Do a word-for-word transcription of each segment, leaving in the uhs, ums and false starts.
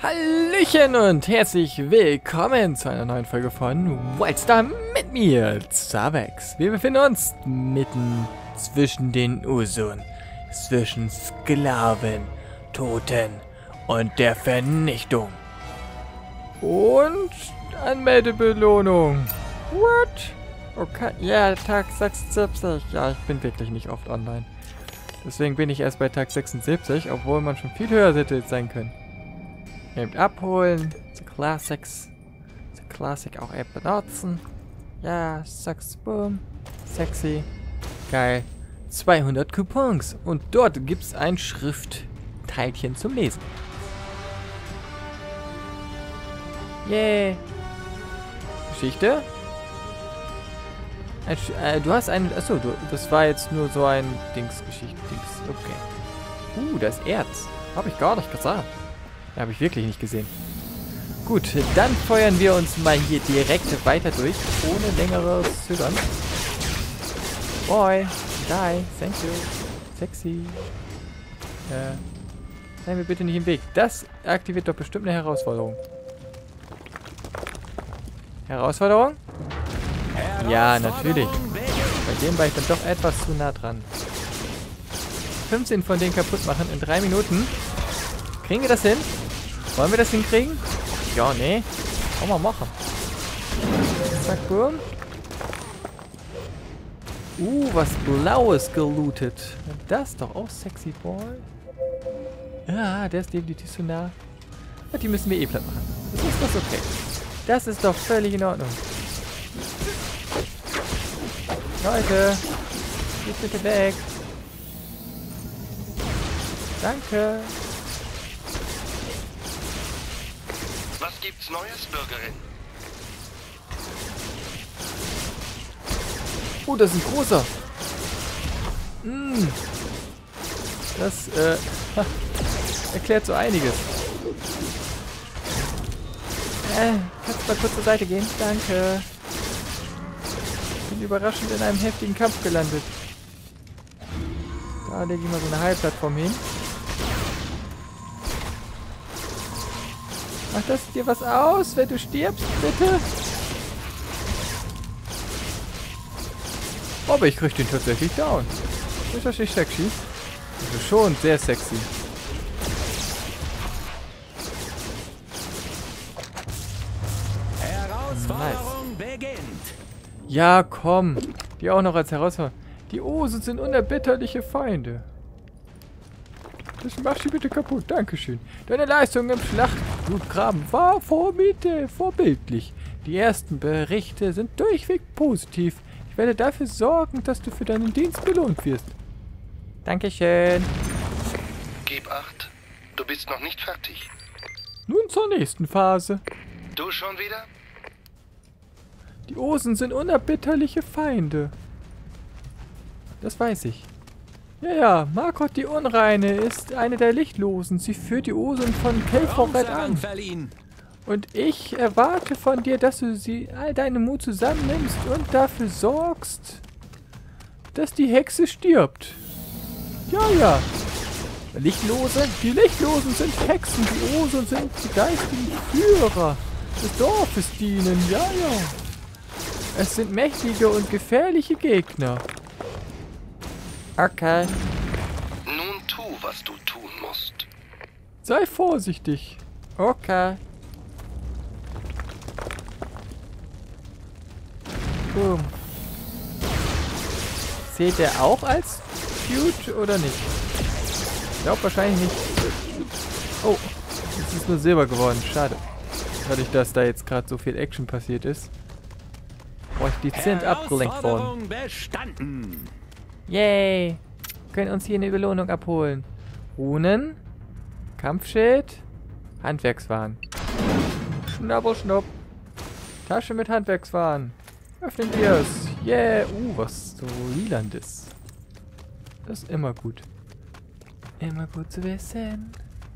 Hallöchen und herzlich willkommen zu einer neuen Folge von Wildstar mit mir, Zavex. Wir befinden uns mitten zwischen den Usun, zwischen Sklaven, Toten und der Vernichtung. Und Anmeldebelohnung. What? Okay, ja, Tag sechsundsiebzig. Ja, ich bin wirklich nicht oft online. Deswegen bin ich erst bei Tag sechsundsiebzig, obwohl man schon viel höher hätte sein können. Eben abholen. The Classics. The Classic auch eben benutzen. Ja, Sucks, boom. Sexy. Geil. zweihundert Coupons. Und dort gibt es ein Schriftteilchen zum Lesen. Yay. Geschichte. Ein, äh, du hast einen. Achso, du, das war jetzt nur so ein Dings-Geschichte-Dings. Okay. Uh, das Erz. Habe ich gar nicht gesagt. Ja, habe ich wirklich nicht gesehen. Gut, dann feuern wir uns mal hier direkt weiter durch, ohne längeres Zögern. Boy, die, thank you. Sexy. Äh, sei mir bitte nicht im Weg. Das aktiviert doch bestimmt eine Herausforderung. Herausforderung? Ja, natürlich. Bei dem war ich dann doch etwas zu nah dran. fünfzehn von denen kaputt machen in drei Minuten. Kriegen wir das hin? Wollen wir das hinkriegen? Ja, nee. Kann man machen. Zack, boom. Uh, was Blaues gelootet. Das ist doch auch sexy, boy. Ja, der ist definitiv zu nah. Und die müssen wir eh platt machen. Das ist doch okay. Das ist doch völlig in Ordnung. Leute, geht bitte weg. Danke. Was gibt's Neues, Bürgerin? Oh, das ist ein großer. Mm. Das, äh, erklärt so einiges. Äh, kannst du mal kurz zur Seite gehen? Danke. Bin überraschend in einem heftigen Kampf gelandet. Da lege ich mal so eine Heilplattform hin. Macht das dir was aus, wenn du stirbst, bitte? Aber ich krieg den tatsächlich down. Ist das nicht sexy? Also schon sehr sexy. Herausforderung nice. Beginnt. Ja, komm. Die auch noch als Herausforderung. Die Usun sind unerbitterliche Feinde. Das mach sie bitte kaputt. Dankeschön. Deine Leistung im Schlachtblutgraben war formidabel, vorbildlich. Die ersten Berichte sind durchweg positiv. Ich werde dafür sorgen, dass du für deinen Dienst belohnt wirst. Dankeschön. Gib acht. Du bist noch nicht fertig. Nun zur nächsten Phase. Du schon wieder? Die Usun sind unerbitterliche Feinde. Das weiß ich. Ja, ja, Margot die Unreine ist eine der Lichtlosen. Sie führt die Usun von Kelforet an. Und ich erwarte von dir, dass du sie all deinen Mut zusammennimmst und dafür sorgst, dass die Hexe stirbt. Ja, ja. Lichtlose? Die Lichtlosen sind Hexen. Die Usun sind die geistigen Führer des Dorfes dienen. Ja, ja. Es sind mächtige und gefährliche Gegner. Okay. Nun tu, was du tun musst. Sei vorsichtig. Okay. Boom. Zählt der auch als Feud oder nicht? Ich glaube wahrscheinlich nicht. Oh, jetzt ist nur Silber geworden. Schade. Dadurch, dass da jetzt gerade so viel Action passiert ist. Boah, ich dezent abgelenkt worden. Bestanden. Yay! Wir können uns hier eine Belohnung abholen. Runen, Kampfschild, Handwerkswaren. Schnabber, schnupp. Tasche mit Handwerkswaren. Öffnen wir es. Yeah! Uh, was so lilandes. Das ist immer gut. Immer gut zu wissen.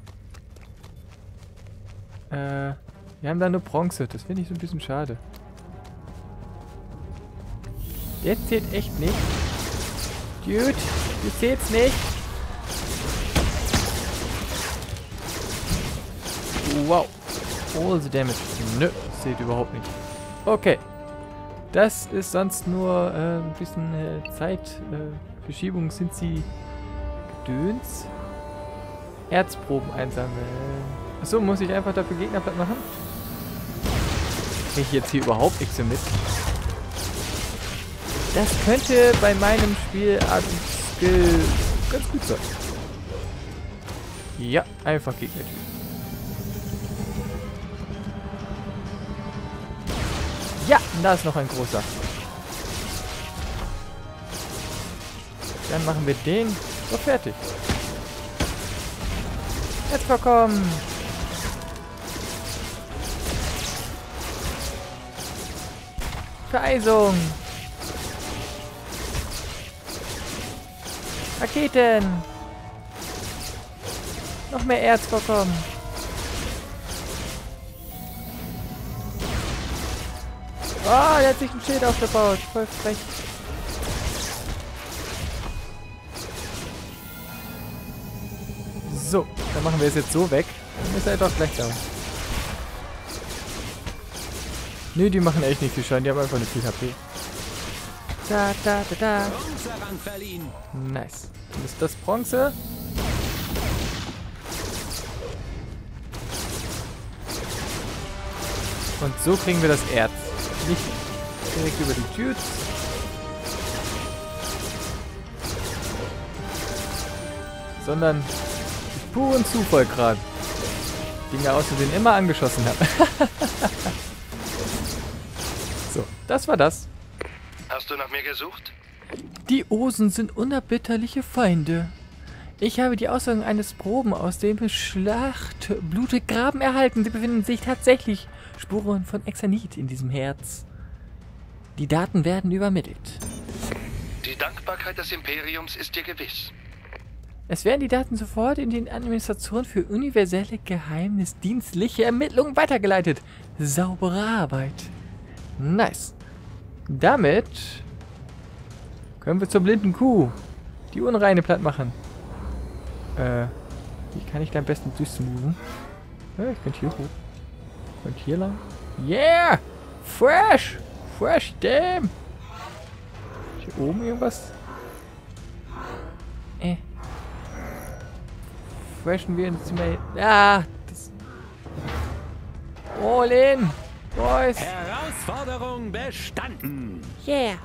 Äh, wir haben da nur Bronze. Das finde ich so ein bisschen schade. Jetzt zählt echt nicht. Dude, du zählst nicht. Wow. All the damage. Nö, seht überhaupt nicht. Okay. Das ist sonst nur äh, ein bisschen äh, Zeitverschiebung. Äh, sind sie Döns? Erzproben einsammeln. Achso, muss ich einfach dafür Gegner platt machen? Kriege ich jetzt hier überhaupt nichts mehr mit. Das könnte bei meinem Spielart Skill ganz gut sein. Ja, einfach Gegner. Ja, da ist noch ein großer. Dann machen wir den. So, fertig. Jetzt vorkommen. Vereisung. Raketen. Noch mehr Erz vorkommen. Oh, der hat sich ein Schild aufgebaut. Voll frech. So, dann machen wir es jetzt so weg. Dann ist er doch gleich down. Nö, die machen echt nicht viel Schaden. Die haben einfach nicht viel H P. Da, da, da, da. Nice. Dann ist das Bronze. Und so kriegen wir das Erz. Nicht direkt über die Dudes. Sondern durch puren Zufall gerade. Dinge aus Versehen immer angeschossen habe. So, das war das. Hast du nach mir gesucht? Die Osen sind unerbitterliche Feinde. Ich habe die Aussagen eines Proben aus dem Schlachtblutgraben erhalten. Sie befinden sich tatsächlich Spuren von Exanit in diesem Herz. Die Daten werden übermittelt. Die Dankbarkeit des Imperiums ist dir gewiss. Es werden die Daten sofort in die Administration für universelle geheimnisdienstliche Ermittlungen weitergeleitet. Saubere Arbeit. Nice. Damit können wir zur blinden Kuh die Unreine platt machen. Äh, wie kann ich da am besten durchsmoothen? Ja, ich könnte hier hoch. Und hier lang. Yeah! Fresh! Fresh, damn! Hier oben irgendwas? Äh. Freshen wir ins Zimmer. Ah! Das. All in! Boys! Herausforderung bestanden! Yeah!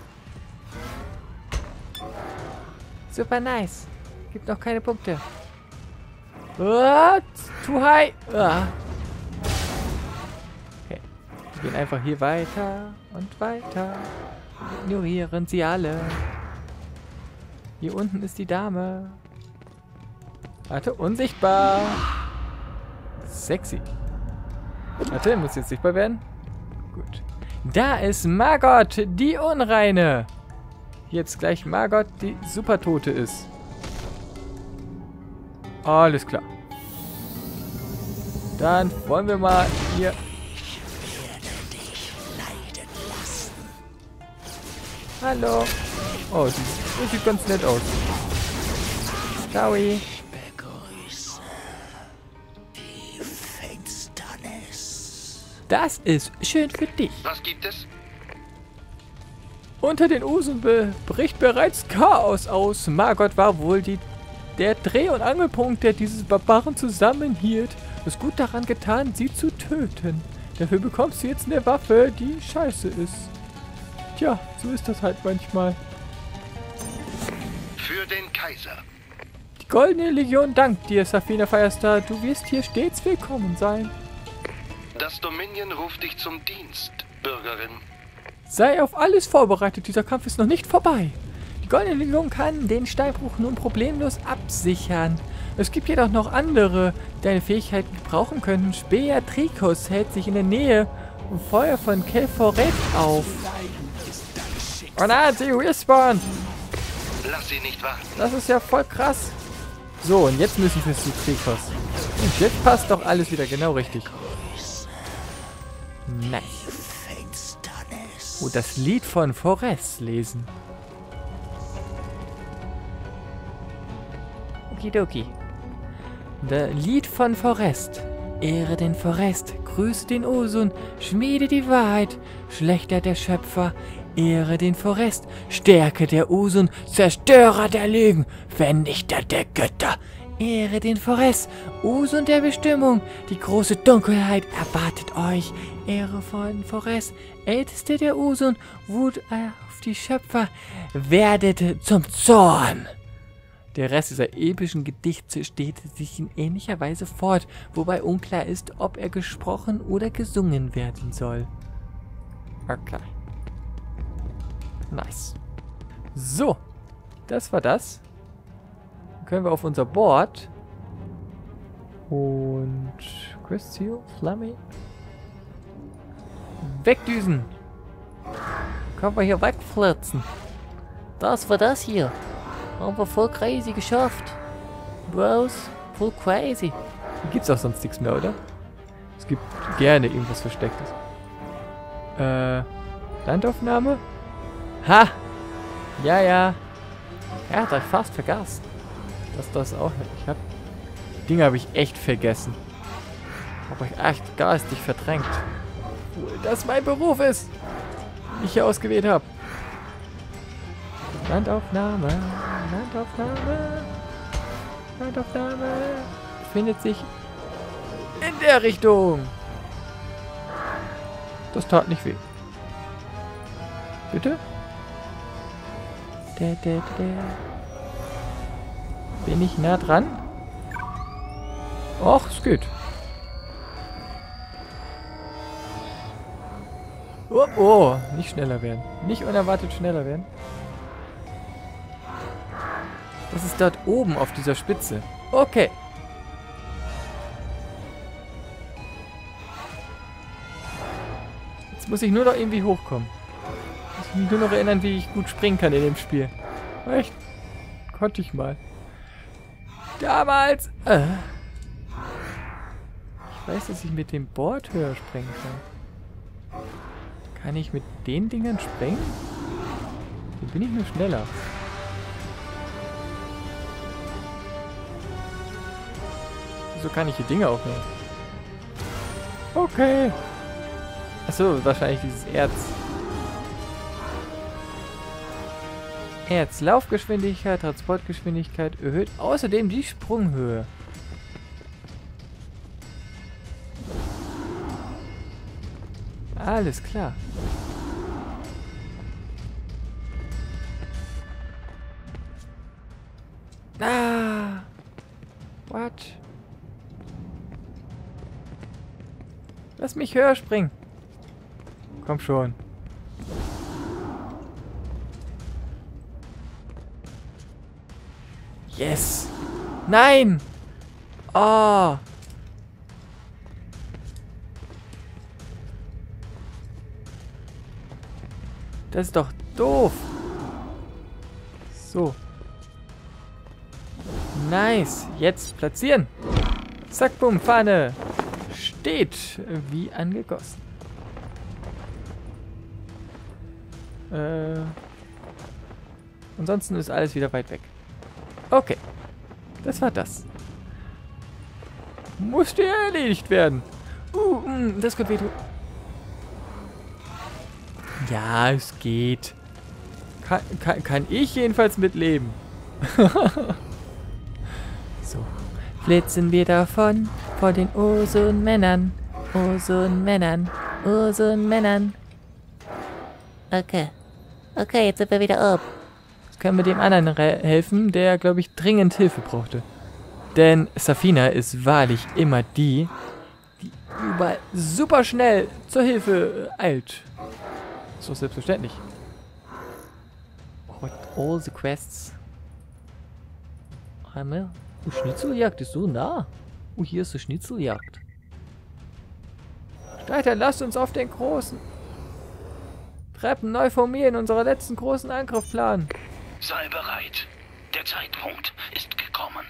Super nice. Gibt noch keine Punkte. What? Too high! Ah. Okay. Wir gehen einfach hier weiter und weiter. Ignorieren sie alle. Hier unten ist die Dame. Warte, unsichtbar. Sexy. Warte, muss jetzt sichtbar werden. Gut. Da ist Margot, die Unreine. Jetzt gleich Margot, die Supertote ist. Alles klar. Dann wollen wir mal hier... Hallo. Oh, die sieht ganz nett aus. Ciao. Das ist schön für dich. Was gibt es? Unter den Usen be bricht bereits Chaos aus. Margot war wohl die, der Dreh- und Angelpunkt, der dieses Barbaren zusammenhielt. Es ist gut daran getan, sie zu töten. Dafür bekommst du jetzt eine Waffe, die scheiße ist. Tja, so ist das halt manchmal. Für den Kaiser. Die Goldene Legion dankt dir, Safina Firestar. Du wirst hier stets willkommen sein. Das Dominion ruft dich zum Dienst, Bürgerin. Sei auf alles vorbereitet, dieser Kampf ist noch nicht vorbei. Die Goldene Legion kann den Steinbruch nun problemlos absichern. Es gibt jedoch noch andere, die deine Fähigkeiten gebrauchen können. Speatricus hält sich in der Nähe und Feuer von Kelforet auf. Oh nein, sie respawn! Lass sie nicht warten. Das ist ja voll krass. So, und jetzt müssen wir zu Tricos. Und jetzt passt doch alles wieder genau richtig. Nice. Oh, das Lied von Forest lesen. Okidoki. Das Lied von Forest. Ehre den Forest, grüße den Osun, schmiede die Wahrheit, Schlechter der Schöpfer, ehre den Forest, Stärke der Osun, Zerstörer der Lügen, Vernichter der Götter. Ehre den Forest, Osun der Bestimmung, die große Dunkelheit erwartet euch. Ehre von Forest, Älteste der Osun, Wut auf die Schöpfer, werdet zum Zorn. Der Rest dieser epischen Gedichte steht sich in ähnlicher Weise fort, wobei unklar ist, ob er gesprochen oder gesungen werden soll. Okay. Nice. So, das war das. Dann können wir auf unser Board und Crystal, Flamme wegdüsen. Können wir hier wegflitzen. Das war das hier. Haben wir voll crazy geschafft. Bros, voll crazy. Hier gibt's auch sonst nichts mehr, oder? Es gibt gerne irgendwas Verstecktes. Äh, Landaufnahme? Ha! Ja, ja. Er hat euch fast vergessen. Das das auch nicht. Ich hab... Die Dinge habe ich echt vergessen. Hab euch echt geistig verdrängt. Obwohl das mein Beruf ist. Den ich hier ausgewählt habe. Landaufnahme. Landaufnahme. Landaufnahme. Befindet sich in der Richtung. Das tat nicht weh. Bitte? Da, da, da. Bin ich nah dran? Och, es geht. Oh, oh, nicht schneller werden. Nicht unerwartet schneller werden. Das ist dort oben auf dieser Spitze. Okay. Jetzt muss ich nur noch irgendwie hochkommen. Ich muss mich nur noch erinnern, wie ich gut springen kann in dem Spiel. Echt? Konnte ich mal. Damals. Äh. Ich weiß, dass ich mit dem Board höher springen kann. Kann ich mit den Dingern springen? Dann bin ich nur schneller. Wieso kann ich die Dinge aufnehmen? Okay. Achso, wahrscheinlich dieses Erz. Erz, Laufgeschwindigkeit, Transportgeschwindigkeit erhöht außerdem die Sprunghöhe. Alles klar. Ah! What? Lass mich höher springen. Komm schon. Yes! Nein! Oh! Das ist doch doof. So. Nice. Jetzt platzieren. Zack, bumm, Fahne. Steht wie angegossen. Äh. Ansonsten ist alles wieder weit weg. Okay. Das war das. Musste erledigt werden. Uh, mh, das könnte wehtun. Ja, es geht. Kann, kann, kann ich jedenfalls mitleben. So. Flitzen wir davon, vor den Osun-Männern. Osun-Männern. Osun-Männern. Okay. Okay, jetzt sind wir wieder oben. Jetzt können wir dem anderen helfen, der, glaube ich, dringend Hilfe brauchte. Denn Safina ist wahrlich immer die, die überall super schnell zur Hilfe eilt. So selbstverständlich. Oh, all the quests. Einmal. Oh, Schnitzeljagd ist so nah. Oh, hier ist eine Schnitzeljagd. Streiter, lasst uns auf den großen Treppen neu formieren, unseren letzten großen Angriff planen. Sei bereit. Der Zeitpunkt ist gekommen.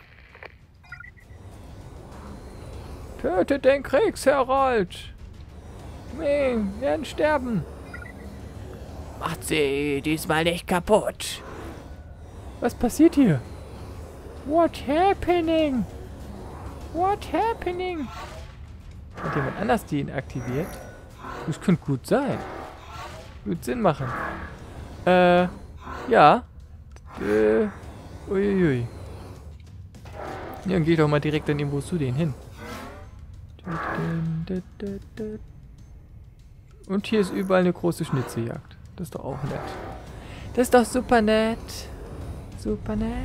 Tötet den Kriegsherold. Wir werden sterben. Macht sie diesmal nicht kaputt. Was passiert hier? What happening? What happening? Hat jemand anders den aktiviert? Das könnte gut sein. Gut Sinn machen. Äh, ja. Äh, uiuiui. Ja, dann geh doch mal direkt dann irgendwo zu denen hin. Und hier ist überall eine große Schnitzeljagd. Das ist doch auch nett. Das ist doch super nett. Super nett.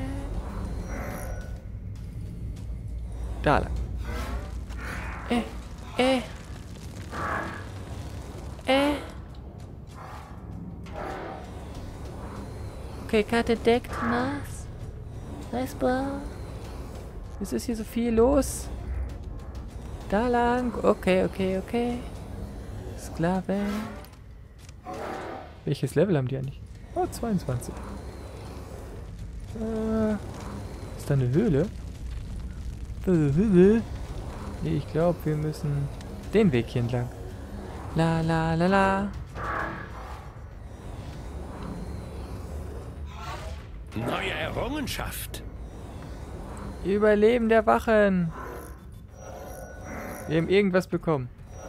Da lang. Äh, äh. Äh. Okay, Karte entdeckt. Nice. Nice, bro. Es ist hier so viel los. Da lang. Okay, okay, okay. Sklave. Welches Level haben die eigentlich? Oh, zweiundzwanzig. Äh, ist da eine Höhle? Höhle? Nee, ich glaube, wir müssen den Weg hier entlang. La la la la. Neue Errungenschaft. Überleben der Wachen. Wir haben irgendwas bekommen.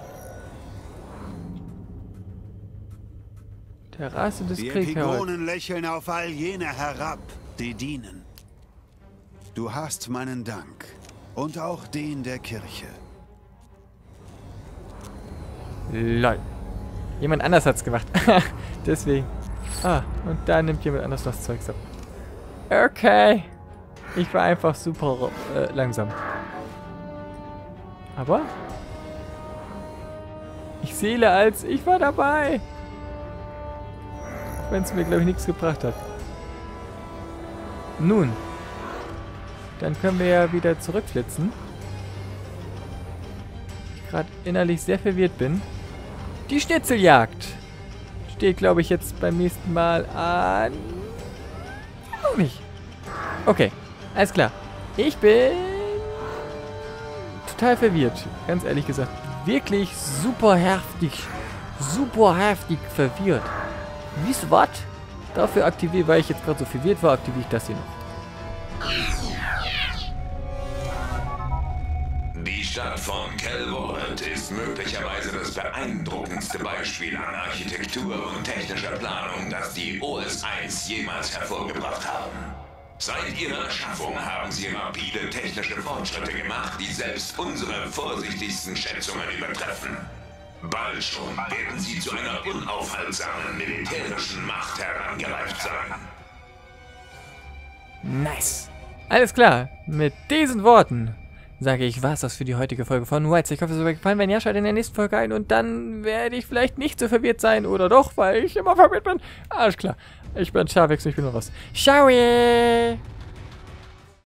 Terrasse des Die Kriegherrn. Epigonen lächeln auf all jene herab, die dienen. Du hast meinen Dank. Und auch den der Kirche. Lol. Jemand anders hat's gemacht. Deswegen. Ah, und da nimmt jemand anders das Zeugs ab. Okay. Ich war einfach super äh, langsam. Aber ich sehe als ich war dabei. Auch wenn es mir, glaube ich, nichts gebracht hat. Nun. Dann können wir ja wieder zurückflitzen. Ich gerade innerlich sehr verwirrt bin. Die Schnitzeljagd steht, glaube ich, jetzt beim nächsten Mal an. Auch nicht. Okay, alles klar. Ich bin total verwirrt. Ganz ehrlich gesagt. Wirklich super heftig. Super heftig verwirrt. Wisst ihr was? Dafür aktiviere, weil ich jetzt gerade so verwirrt war, aktiviere ich das hier noch. Die Stadt von Kelvold ist möglicherweise das beeindruckendste Beispiel an Architektur und technischer Planung, das die O S eins jemals hervorgebracht haben. Seit ihrer Erschaffung haben sie rapide technische Fortschritte gemacht, die selbst unsere vorsichtigsten Schätzungen übertreffen. Bald schon werden sie zu einer unaufhaltsamen militärischen Macht herangereift sein. Nice. Alles klar. Mit diesen Worten sage ich, war's das für die heutige Folge von Whites. Ich hoffe, es hat euch gefallen. Wenn ja, schaut in der nächsten Folge ein und dann werde ich vielleicht nicht so verwirrt sein oder doch, weil ich immer verwirrt bin. Alles klar. Ich bin Charvex und ich bin raus. Ciao!